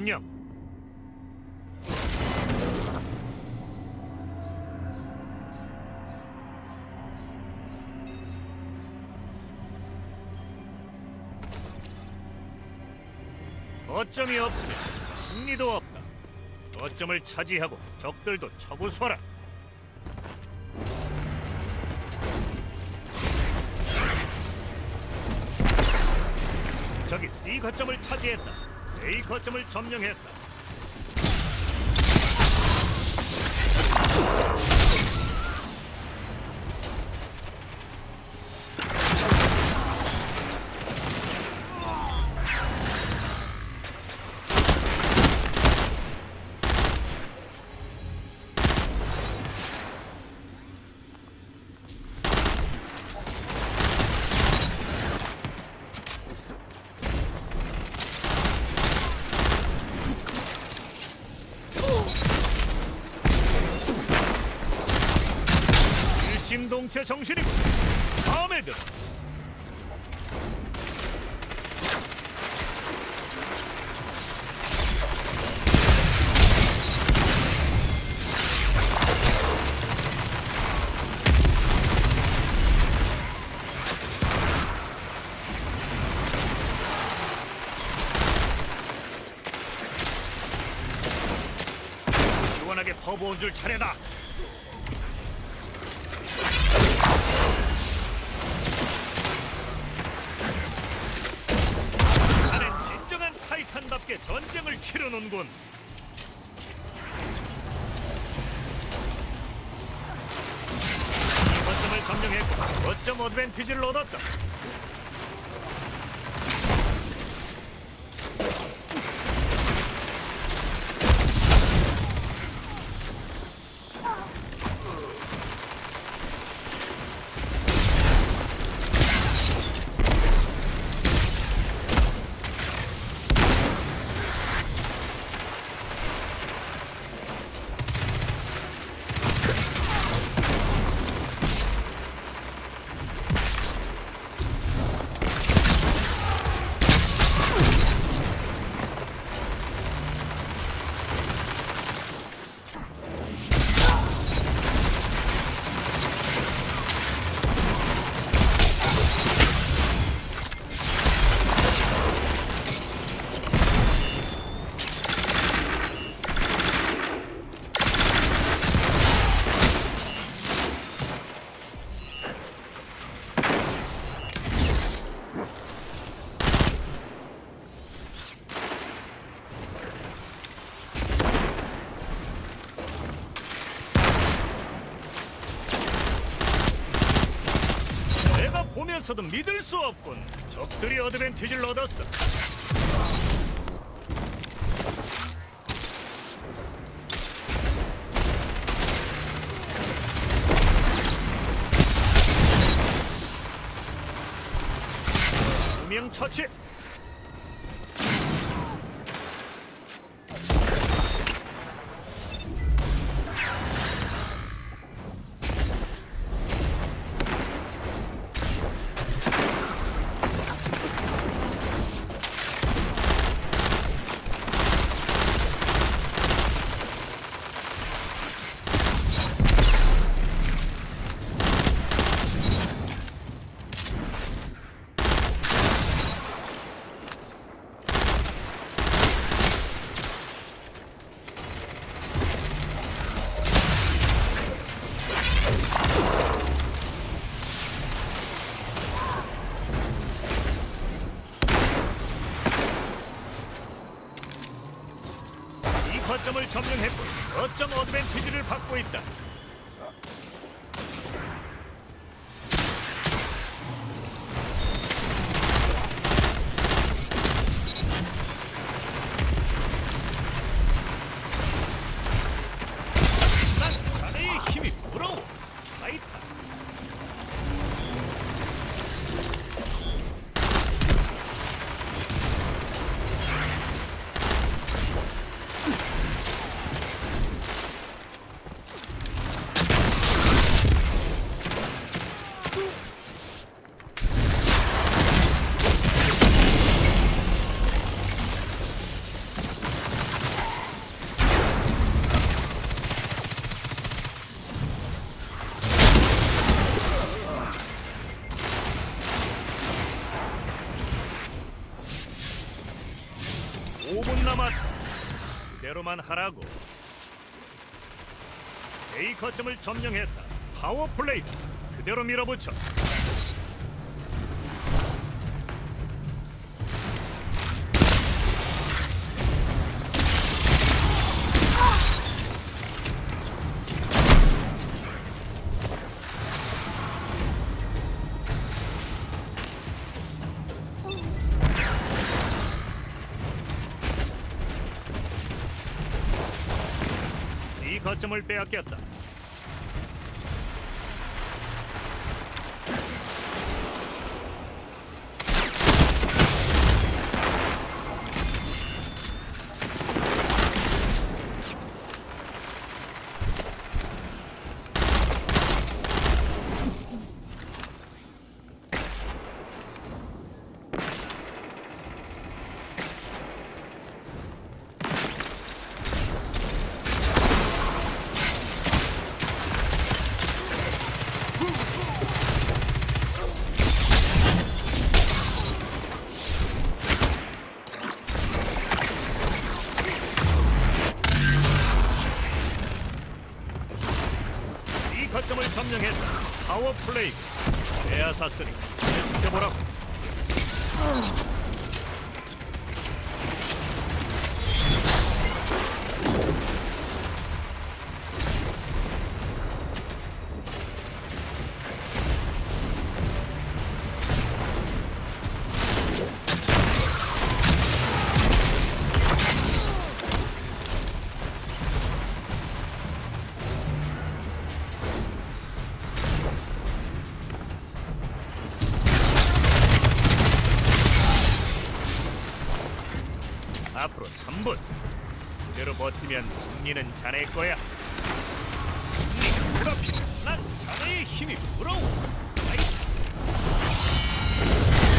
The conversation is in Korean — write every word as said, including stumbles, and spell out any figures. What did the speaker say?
점령. 거점이 없으면 승리도 없다. 거점을 차지하고 적들도 처부수하라. 적이 C 거점을 차지했다. A 거점을 점령했다. 일심동체 정신이고 마음에 들어. 시원하게 퍼부은 줄 차례다. 타이탄답게 전쟁을 치르는군. 이 거점을 점령했고 거점 어드밴티지를 얻었다. 보면서도 믿을 수 없군. 적들이 어드밴티지를 얻었어. 두 명 처치. 거점을 점령했고 거점 어드밴티지를 받고 있다. 난 자네의 힘이 부러워. 타이탄. 대로만 하라고. A 거점을 점령했다. 파워 플레이. 그대로 밀어붙여. C 거점을 빼앗겼다. 거점을 점령했다. 파워 플레이. 에아사스리. 지켜보라고. 앞으로 삼 분. 그대로 버티면 승리는 자네 거야. 그렇게 난 자네의 힘이 부러워. 아이.